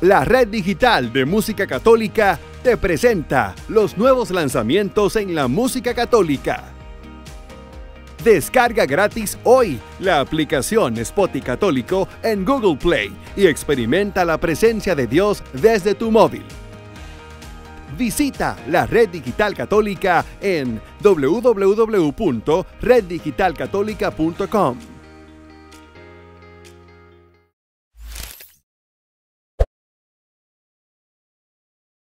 La Red Digital de Música Católica te presenta los nuevos lanzamientos en la música católica. Descarga gratis hoy la aplicación Spotify Católico en Google Play y experimenta la presencia de Dios desde tu móvil. Visita la Red Digital Católica en www.reddigitalcatólica.com.